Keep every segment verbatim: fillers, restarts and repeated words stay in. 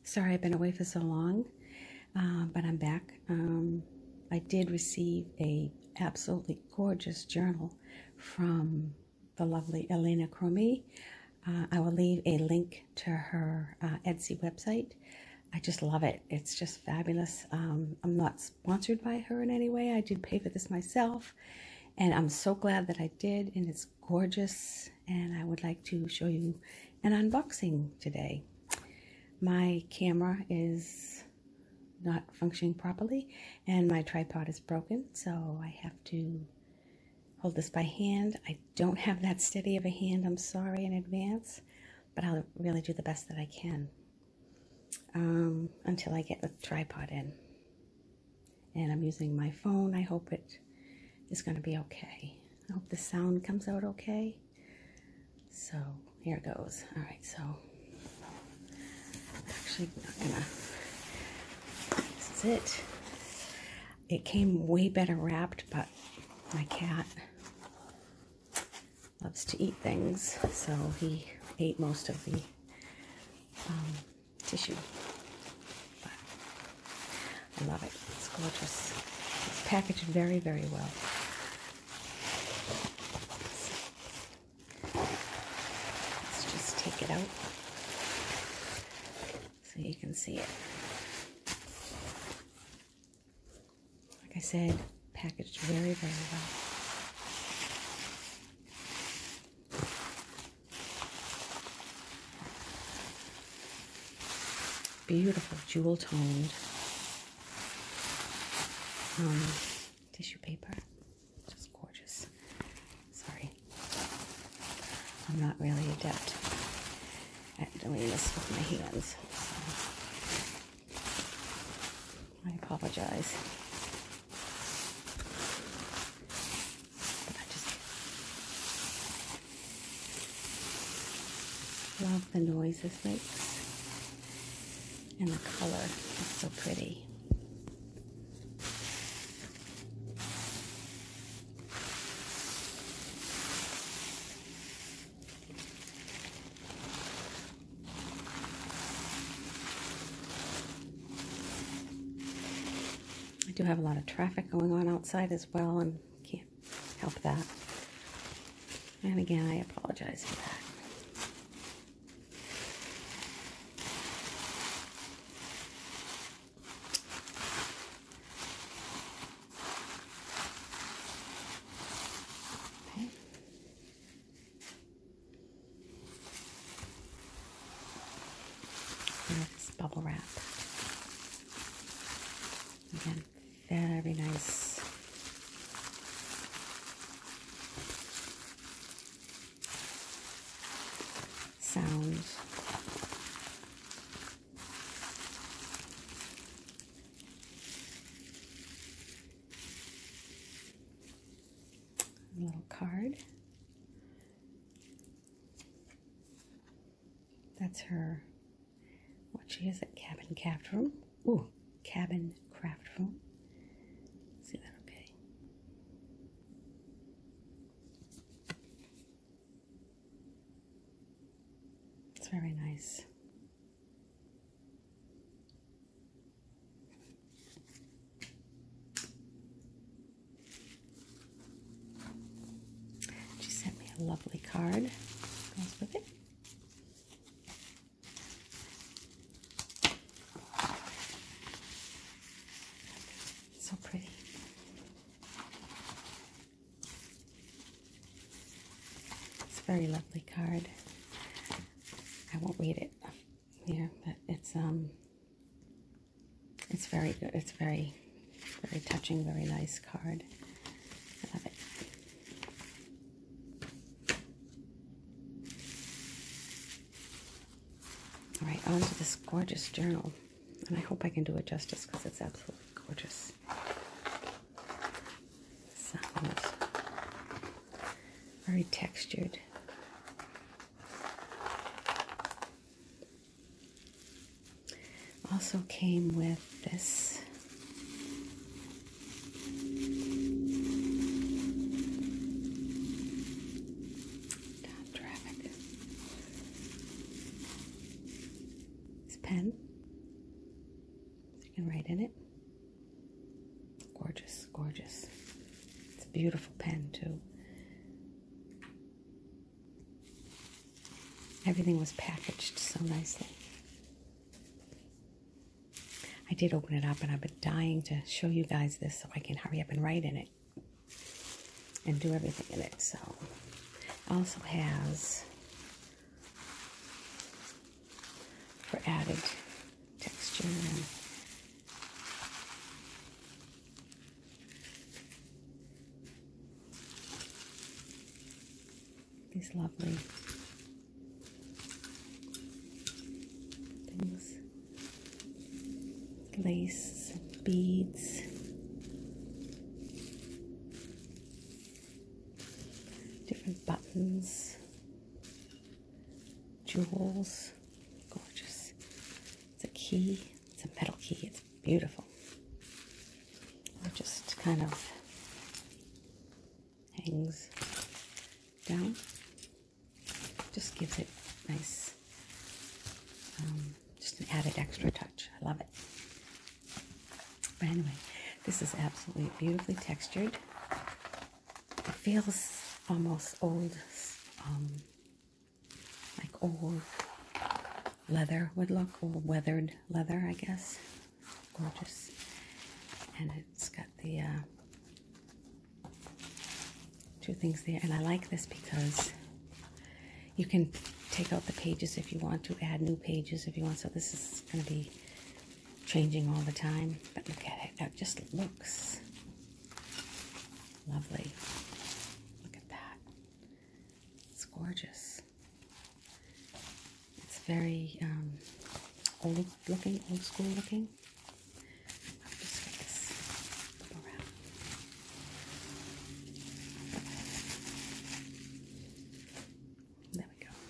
Sorry I've been away for so long, uh, but I'm back. Um, I did receive a absolutely gorgeous journal from the lovely Elena Cromie. Uh, I will leave a link to her uh, Etsy website. I just love it. It's just fabulous. Um, I'm not sponsored by her in any way. I did pay for this myself, and I'm so glad that I did, and it's gorgeous, and I would like to show you an unboxing today. My camera is not functioning properly, and my tripod is broken, so I have to hold this by hand. I don't have that steady of a hand, I'm sorry in advance, but I'll really do the best that I can um, until I get the tripod in. And I'm using my phone. I hope it is going to be okay. I hope the sound comes out okay. So here it goes. All right, so I'm actually not gonna, this is it. It came way better wrapped, but my cat loves to eat things, so he ate most of the um, tissue. But I love it. It's gorgeous. It's packaged very, very well. Let's just take it out so you can see it. Like I said, packaged very, very well. Beautiful jewel toned um, tissue paper. Just gorgeous. Sorry. I'm not really adept at doing this with my hands, so I apologize. But I just love the noise this makes. And the color is so pretty. I do have a lot of traffic going on outside as well, and can't help that. And again, I apologize for that. This bubble wrap. Again, very nice. Sounds. A little card. That's her. What she is at cabin craft room. Ooh, cabin craft room. See that okay? It's very nice. She sent me a lovely card. Goes with it. So pretty. It's a very lovely card. I won't read it here, but it's um it's very good. It's very very touching, very nice card. I love it. All right, on to this gorgeous journal. And I hope I can do it justice because it's absolutely gorgeous. Sounds very textured. Also came with this traffic. This pen. write in it. Gorgeous, gorgeous. It's a beautiful pen too. Everything was packaged so nicely. I did open it up, and I've been dying to show you guys this so I can hurry up and write in it and do everything in it. So it also has, for added texture, and these lovely things, lace, beads, different buttons, jewels. Gorgeous. It's a key. It's a metal key. It's beautiful. It just kind of hangs down. Just gives it nice, um, just an added extra touch. I love it. But anyway, this is absolutely beautifully textured. It feels almost old, um, like old leather would look, old weathered leather, I guess. Gorgeous. And it's got the uh, two things there. And I like this because you can take out the pages if you want to, add new pages if you want. So this is going to be changing all the time. But look at it. It just looks lovely. Look at that. It's gorgeous. It's very um, old looking, old school looking. I'll just get this bubble wrap. There we go.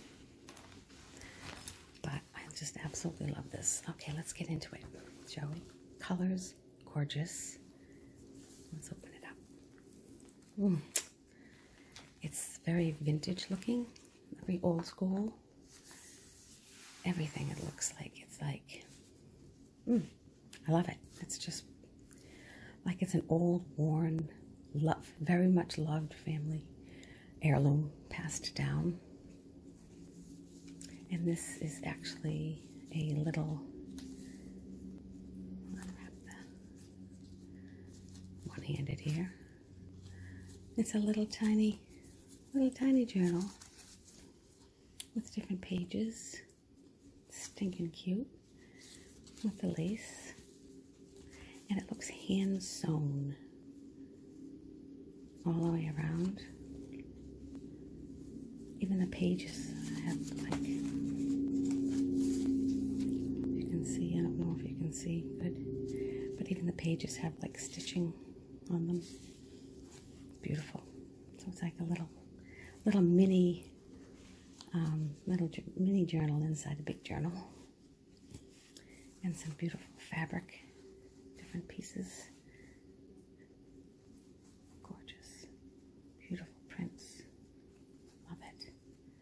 But I just absolutely love this. Okay, let's get into it, shall we? Colors, gorgeous. Let's open it up. Mm. It's very vintage looking, very old school. Everything it looks like. It's like, mm, I love it. It's just like it's an old, worn, love, very much loved family heirloom passed down. And this is actually a little, unwrap that, one-handed here. It's a little tiny, little tiny journal with different pages. Stinking cute with the lace. And it looks hand sewn all the way around. Even the pages have like, you can see, I don't know if you can see good, but even the pages have like stitching on them. Beautiful. So it's like a little, little mini, um, little mini journal inside a big journal. And some beautiful fabric, different pieces. Gorgeous, beautiful prints. Love it.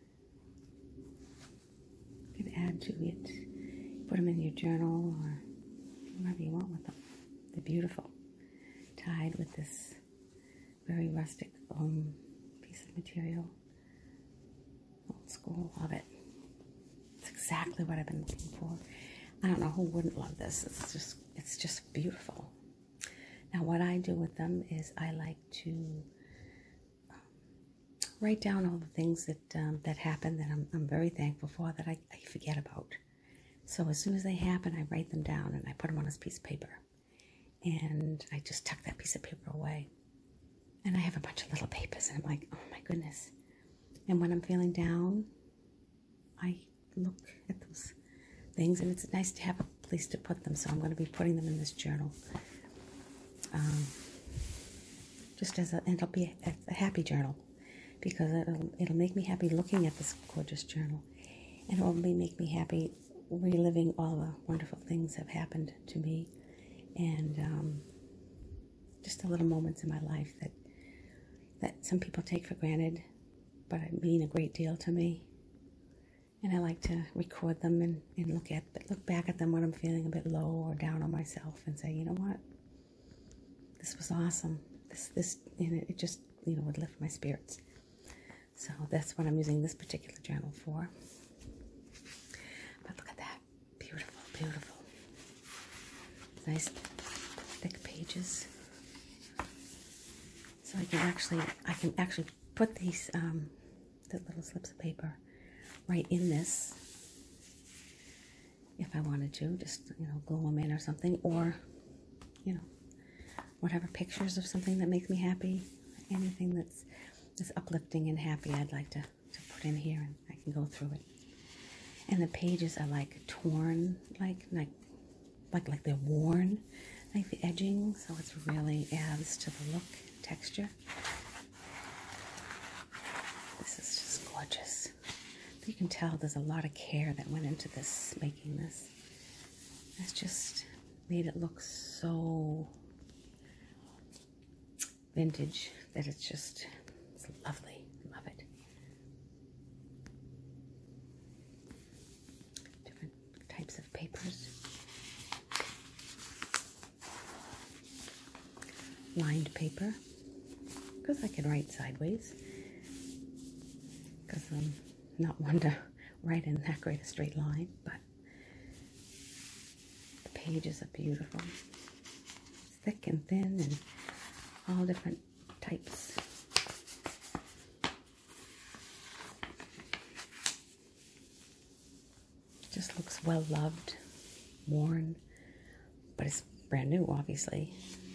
You can add to it, put them in your journal or whatever you want with them. They're beautiful. Tied with this very rustic um, piece of material. Old school, love it. It's exactly what I've been looking for. I don't know who wouldn't love this. It's just, it's just beautiful. Now, what I do with them is I like to um, write down all the things that um, that happen that I'm, I'm very thankful for, that I, I forget about. So as soon as they happen, I write them down and I put them on this piece of paper. And I just tuck that piece of paper away. And I have a bunch of little papers, and I'm like, oh my goodness. And when I'm feeling down, I look at those things, and it's nice to have a place to put them. So I'm going to be putting them in this journal. Um, just as a, and it'll be a, a happy journal, because it'll, it'll make me happy looking at this gorgeous journal. And it'll make me happy reliving all the wonderful things that have happened to me. And um, just the little moments in my life that that some people take for granted, but mean a great deal to me. And I like to record them and, and look at look back at them when I'm feeling a bit low or down on myself and say, you know what? This was awesome. This this and it, it just, you know, would lift my spirits. So that's what I'm using this particular journal for. But look at that. Beautiful, beautiful. Nice thick pages. So I can actually I can actually put these um the little slips of paper right in this if I wanted to, just, you know, glue them in or something, or, you know, whatever pictures of something that makes me happy, anything that's, that's uplifting and happy, I'd like to, to put in here, and I can go through it. And the pages are like torn, like, like, like, like they're worn, like the edging, so it's really adds to the look, texture. This is just gorgeous. You can tell there's a lot of care that went into this, making this. It's just made it look so vintage that it's just, it's lovely. Love it. Different types of papers. Lined paper, because I can write sideways, because I'm not one to write in that great a straight line, but the pages are beautiful. It's thick and thin and all different types. It just looks well loved, worn, but it's brand new, obviously.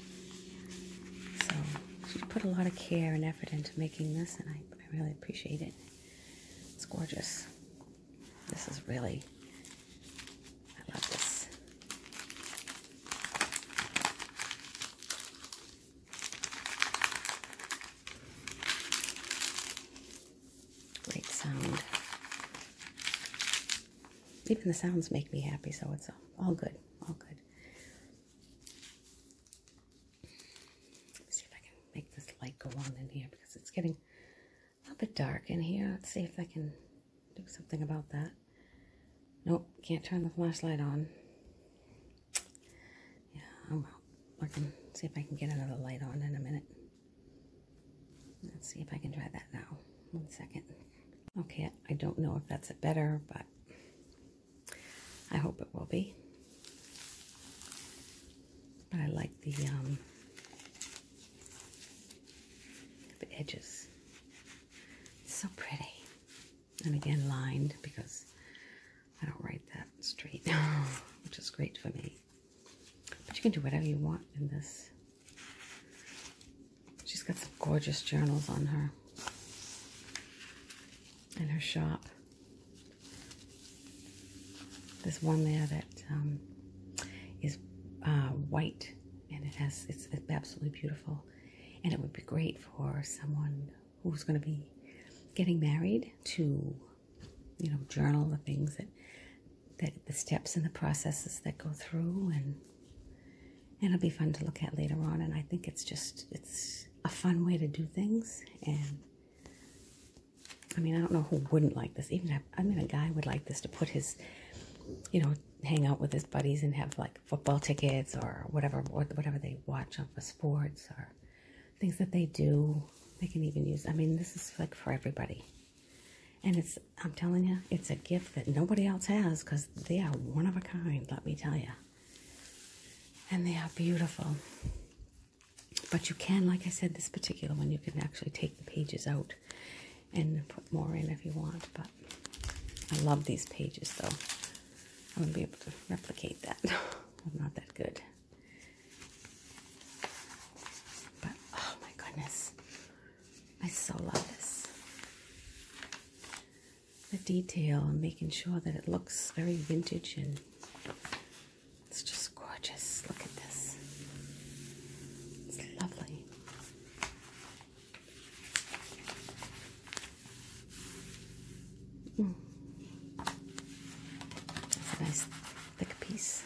So she put a lot of care and effort into making this, and I, I really appreciate it. It's gorgeous. This is really, I love this. Great sound. Even the sounds make me happy, so it's all good, all good. Let's see if I can make this light go on in here, because it's getting a little bit dark in here. Let's see if I can do something about that. Nope, can't turn the flashlight on. Yeah, oh well. I can see if I can get another light on in a minute. Let's see if I can try that now. One second. Okay, I don't know if that's better, but I hope it will be. But I like the um the edges. It's so pretty. And again, lined, because I don't write that straight, which is great for me. But you can do whatever you want in this. She's got some gorgeous journals on her, in her shop. There's one there that um, is uh, white, and it has, it's, it's absolutely beautiful. And it would be great for someone who's going to be getting married to, you know, journal the things that, that the steps and the processes that go through, and and it'll be fun to look at later on. And I think it's just, it's a fun way to do things. And I mean, I don't know who wouldn't like this. Even, I mean, a guy would like this to put his, you know, hang out with his buddies and have like football tickets or whatever, whatever they watch on for sports or things that they do. They can even use, I mean, this is like for everybody. And it's, I'm telling you, it's a gift that nobody else has, because they are one of a kind, let me tell you. And they are beautiful. But you can, like I said, this particular one, you can actually take the pages out and put more in if you want. But I love these pages, though. I wouldn't be able to replicate that. I'm not that good. But, oh my goodness. I so love this. The detail and making sure that it looks very vintage, and it's just gorgeous. Look at this. It's lovely. Mm. It's a nice thick piece.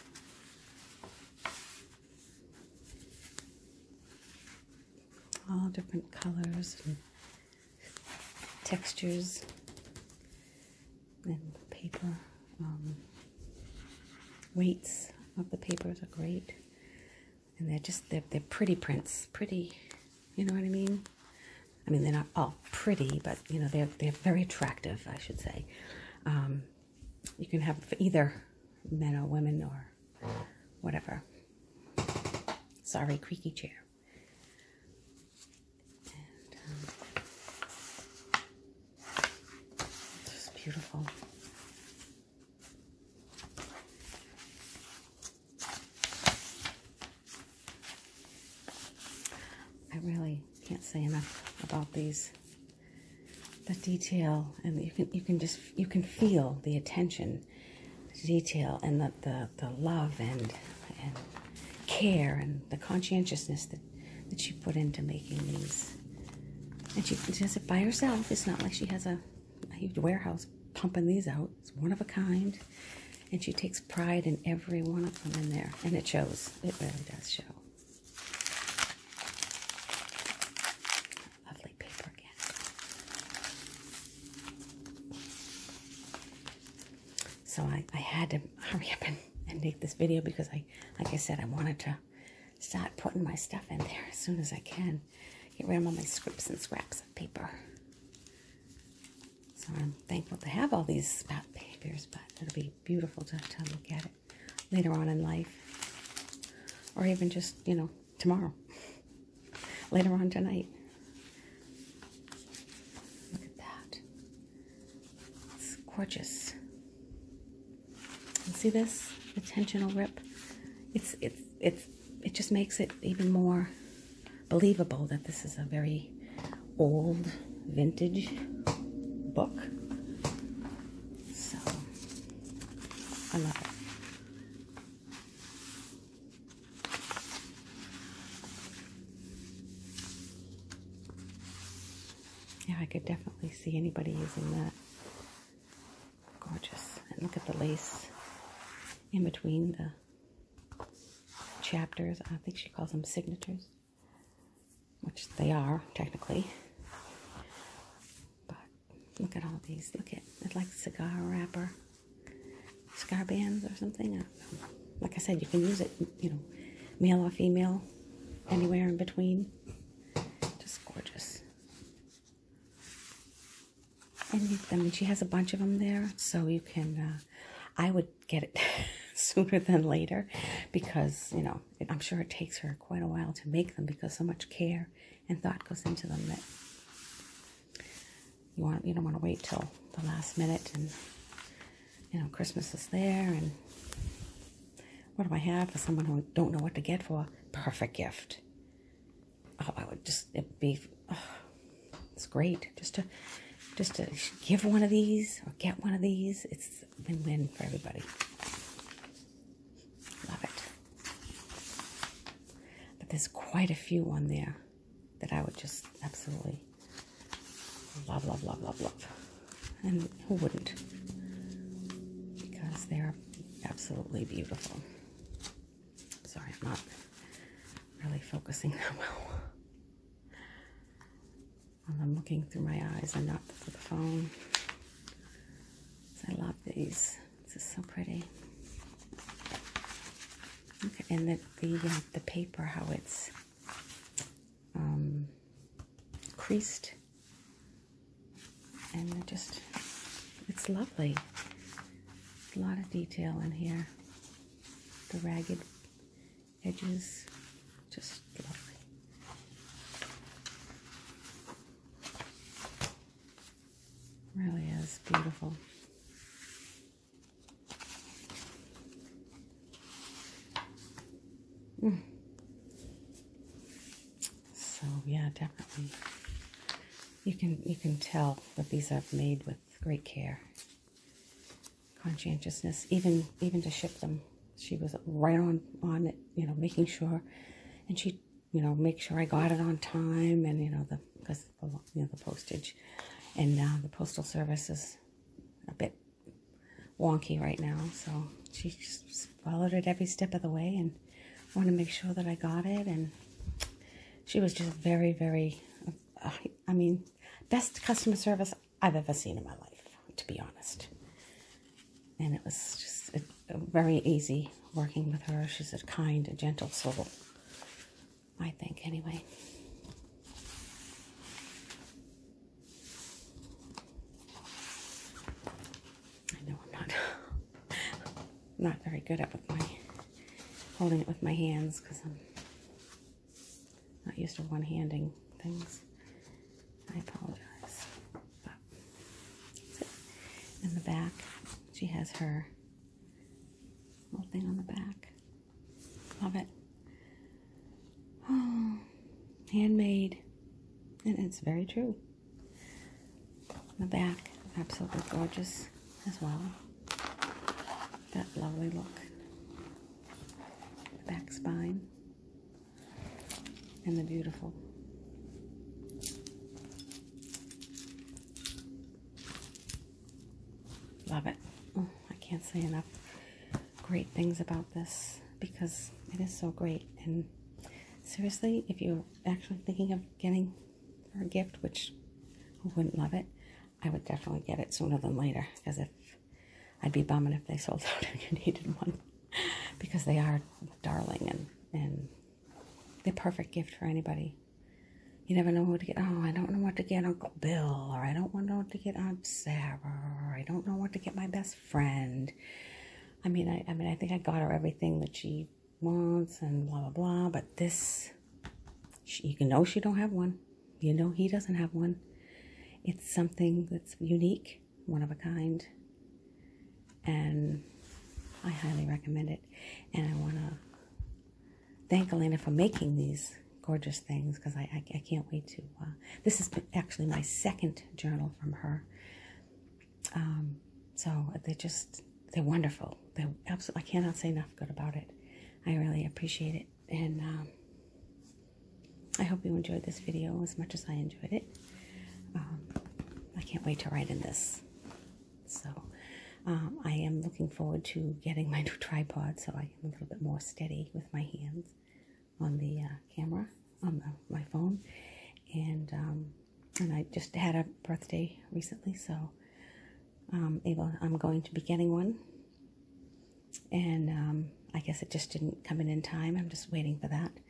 All different colors and textures and paper. Um, weights of the papers are great. And they're just, they're, they're pretty prints. Pretty, you know what I mean? I mean, they're not all pretty, but, you know, they're, they're very attractive, I should say. Um, you can have for either men or women or whatever. Sorry, creaky chair. And, um, it's beautiful. I really can't say enough about these. The detail, and you can you can just you can feel the attention, the detail, and the the, the love and and care and the conscientiousness that that she put into making these. And she does it by herself. It's not like she has a, a huge warehouse pumping these out. It's one of a kind, and she takes pride in every one of them in there, and it shows. It really does show. So I, I had to hurry up and, and make this video because I, like I said, I wanted to start putting my stuff in there as soon as I can. Get rid of all my scripts and scraps of paper. So I'm thankful to have all these spout papers, but it'll be beautiful to, to look at it later on in life. Or even just, you know, tomorrow. Later on tonight. Look at that. It's gorgeous. See this intentional rip? It's it's it's it just makes it even more believable that this is a very old vintage book. So I love it. Yeah, I could definitely see anybody using that. Gorgeous. And look at the lace in between the chapters. I think she calls them signatures, which they are technically. But look at all these. Look at it's like cigar wrapper, cigar bands or something. I don't know. Like I said, you can use it, you know, male or female, anywhere in between. Just gorgeous. And you, I mean, she has a bunch of them there, so you can. Uh, I would get it sooner than later because, you know, it, I'm sure it takes her quite a while to make them because so much care and thought goes into them that you want you don't want to wait till the last minute. And, you know, Christmas is there, and what do I have for someone who don't know what to get for? Perfect gift. Oh, I would just, it'd be, oh, it's great just to Just to give one of these or get one of these. It's a win-win for everybody. Love it. But there's quite a few on there that I would just absolutely love, love, love, love, love. And who wouldn't? Because they're absolutely beautiful. Sorry, I'm not really focusing that well. I'm looking through my eyes and not through the phone. I love these. This is so pretty. Okay, and the the, uh, the paper, how it's um, creased, and it just it's lovely. A lot of detail in here. The ragged edges, just lovely. Really is beautiful. Mm. So yeah, definitely. You can you can tell that these are made with great care, conscientiousness. Even even to ship them, she was right on on it. You know, making sure, and she you know make sure I got it on time, and you know the because you know the postage. And now uh, the postal service is a bit wonky right now, so she just followed it every step of the way and wanted to make sure that I got it. And she was just very, very, uh, I mean, best customer service I've ever seen in my life, to be honest. and it was just a, a very easy working with her. She's a kind, a gentle soul, I think, anyway. I know I'm not, not very good at with my holding it with my hands because I'm not used to one-handing things. I apologize. But that's it. In the back, she has her little thing on the back. Love it. Oh, handmade. And it's very true. The back, absolutely gorgeous as well. That lovely look. The back spine. And the beautiful. Love it. Oh, I can't say enough great things about this because it is so great. And seriously, if you're actually thinking of getting her a gift, which who wouldn't love it, I would definitely get it sooner than later, because if I'd be bumming if they sold out and you needed one, because they are darling and and they're perfect gift for anybody. You never know what to get. Oh, I don't know what to get Uncle Bill, or I don't know what to get Aunt Sarah, or I don't know what to get my best friend. I mean, I, I mean, I think I got her everything that she wants and blah, blah, blah, but this, she, you know she don't have one. You know he doesn't have one. It's something that's unique, one of a kind, and I highly recommend it. And I want to thank Elena for making these gorgeous things, because I, I, I can't wait to, uh, this is actually my second journal from her. Um, so they're just, they're wonderful. They're absolutely, I cannot say enough good about it. I really appreciate it. And um, I hope you enjoyed this video as much as I enjoyed it. Um, I can't wait to write in this. So um, I am looking forward to getting my new tripod so I am a little bit more steady with my hands on the uh, camera, on the, my phone. And um, and I just had a birthday recently, so um, able, I'm going to be getting one. And um, I guess it just didn't come in in time. I'm just waiting for that.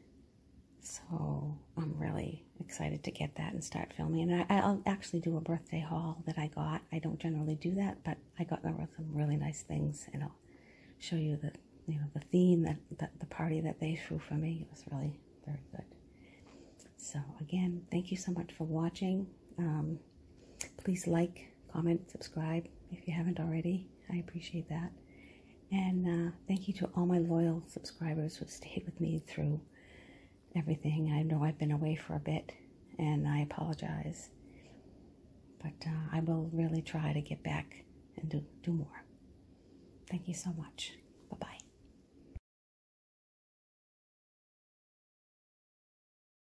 So I'm really excited to get that and start filming. And I, I'll actually do a birthday haul that I got. I don't generally do that, but I got some really nice things, and I'll show you the, you know, the theme, that, that the party that they threw for me. It was really very good. So again, thank you so much for watching. Um, please like, comment, subscribe if you haven't already. I appreciate that. And uh, thank you to all my loyal subscribers who stayed with me through everything. I know I've been away for a bit, and I apologize. But uh, I will really try to get back and do, do more. Thank you so much.